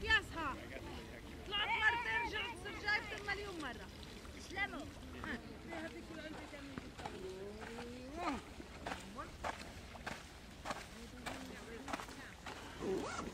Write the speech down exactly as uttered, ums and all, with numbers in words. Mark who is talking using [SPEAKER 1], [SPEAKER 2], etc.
[SPEAKER 1] اكياس ها. طلعت مرتين رجعت صرت جايبت مليون مرة. سلاموا. هذيك العلبة كمان.